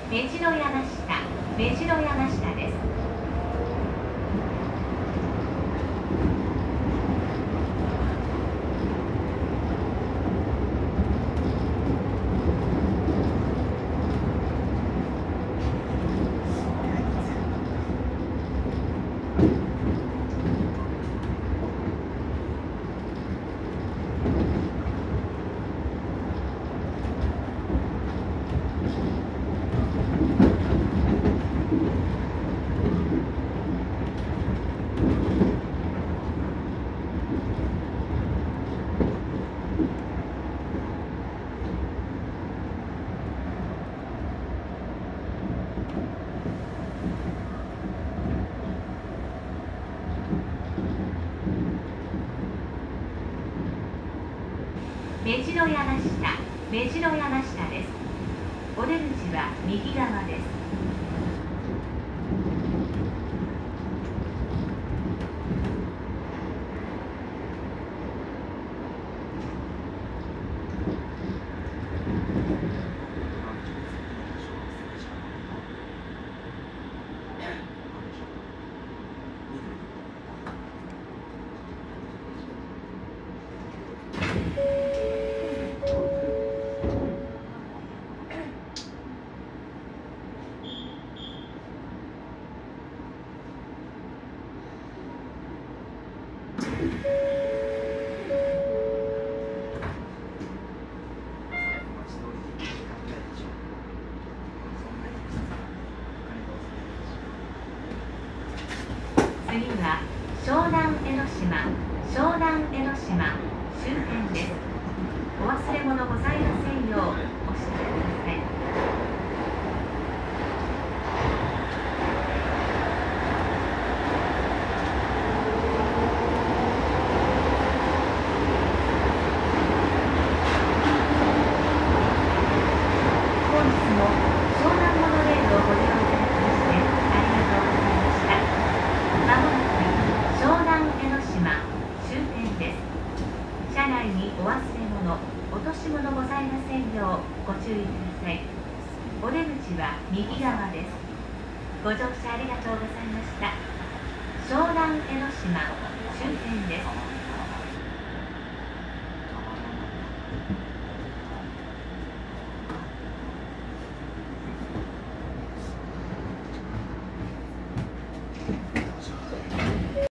目白山下、目白山下です。目白山下、目白山下です。お出口は右側です。次は湘南江ノ島、湘南江ノ島終点です。お忘れ物ございませんようお知らせください。本日も湘南モノレールをご利用いただきましてありがとうございました。まもなく湘南江ノ島終点です。車内にお忘れ物、落とし物ございませんようご注意ください。お出口は右側です。ご乗車ありがとうございました。湘南江ノ島終点です。